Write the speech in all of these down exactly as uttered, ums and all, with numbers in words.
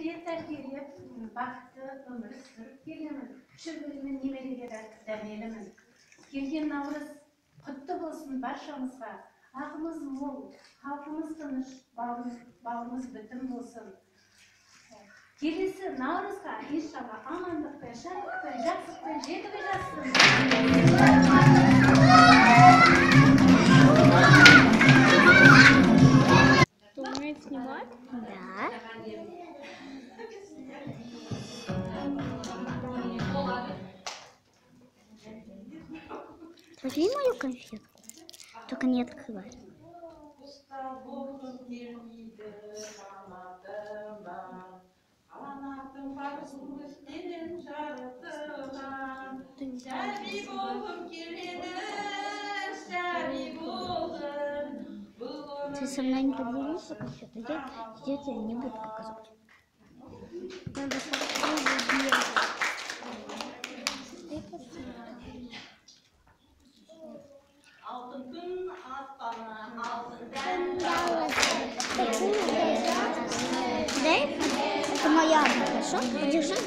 немере тәрбиелеп, бақытты өмір сүріп келемін. Шүкірмен немерелер дәмелімін. Келген Наурыз құтты болсын баршамызға. Ағымыз мол, халқымыз тыныш, бауырымыз бүтін болсын. Келесі Наурызға иншалла амандықпен, шаттықпен, жақсылықпен жетіп жатсын. Умеет снимать? Да. Возьми мою конфетку, только не открывай. Ты со мной не поделишься конфетой? Я, я тебе не буду показывать. Надо попробовать. Дай, это моя, хорошо? Подержи.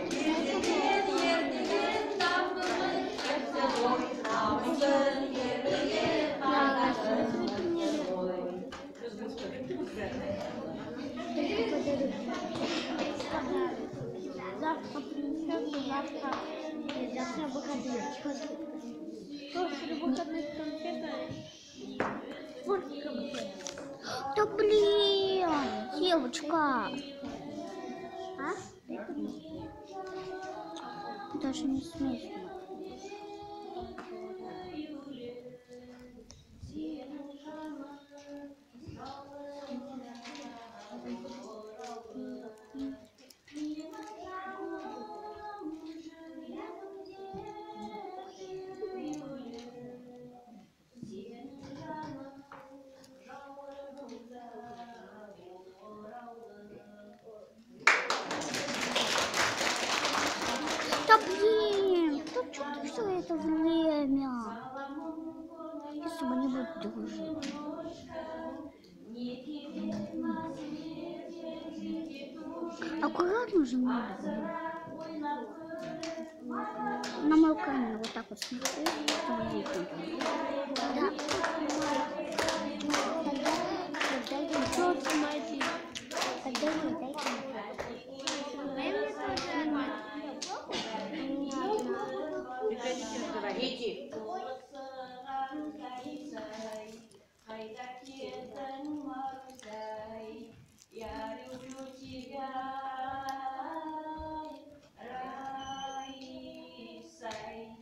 Завтра принесет, завтра, завтра выходные. После выходных конфеты. Да блин, девочка. А? Даже не смешно. Да блин, да что ты все это время? Я с тобой не буду дружить. Аккуратно же надо. На мою камеру вот так вот смотри, чтобы видно. Да. Что снимаете? Тогда не дайте. Говорите. Я люблю тебя, Раисай.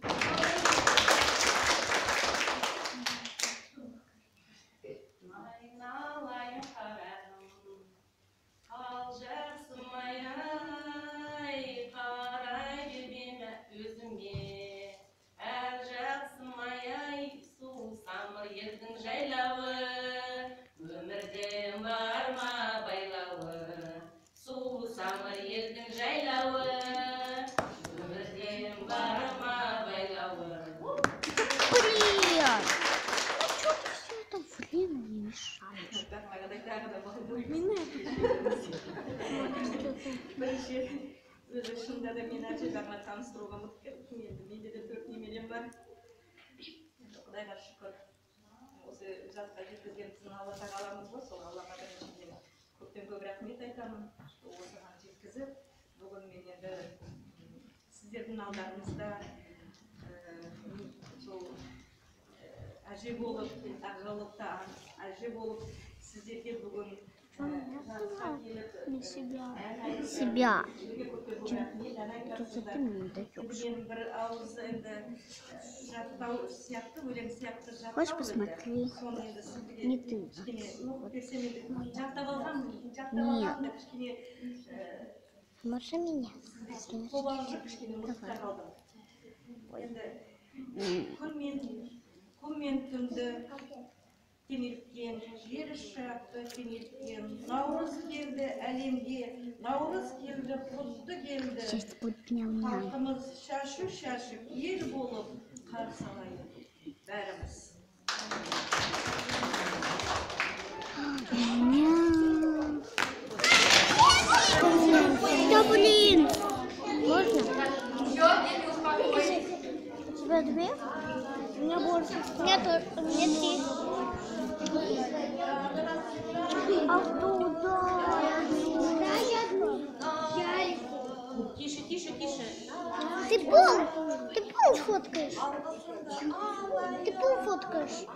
Айналайын қараным, алжарсың ай, қарай берме өзіңе. Әлжарсың ай, су самыр елдің жайлауы, өмірде бар ма байлауы. Су самыр елдің жайлауы, өмірде бар ма байлауы. Блин! Ну что ты все это время не мешаешь? Бірінші өзі шынында да мен әжелеріме таныстыруға ұмытып кеттім. Енді менде де төрт немерем бар. Құдайға шүкір. Осы жасқа жеткізгеніміздің Алла тағаламыз ғой, сол Аллаға біріншіден көптен көп рахмет айтамын. Осыған жеткізіп, бүгін мен енді сіздердің алдарыңызда сол әже болып, ағалықта әже болып, сіздерге бүгін Не себя. Себя. Тут за ты мне даешь. Хочешь посмотри? Не ты. Нет. Маша меня. Давай. Тенелткен, жер шақты тенелткен, Наурыз келді әлемге, Наурыз келді, құтты келді. Халқымыз шашу-шашып, ел болып қарсы алайық бәріміз. Меня. две? У меня больше. У меня тоже. У меня три. А туда? Да, я одну. Тише, тише, тише. Ты пол, ты пол фоткаешь? Ты пол фоткаешь?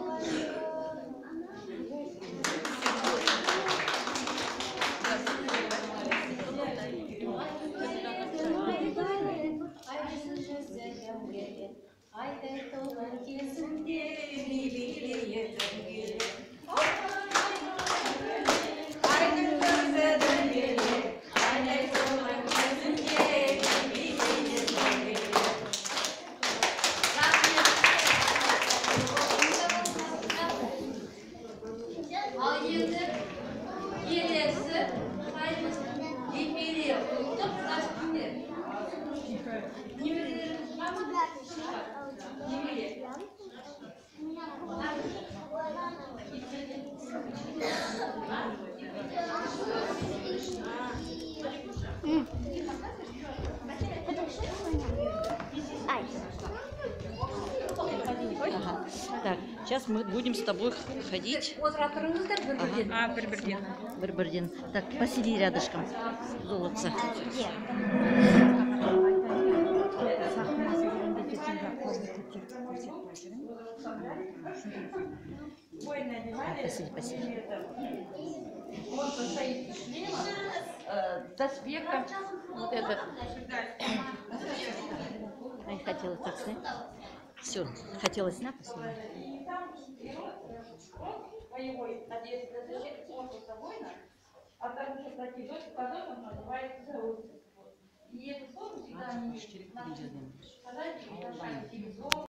Ага. Так, сейчас мы будем с тобой ходить. Ага. А, бір-бірден. Бір-бірден. Так, посиди рядышком. Золотце. Посиди, посиди. Таспека. Вот этот. Ай, хотела так снять. Все, хотела снять. Боевой одежды защиты, он просто воина, а там еще такие дочь, потом он называется Заур. И эту форму всегда они сказать,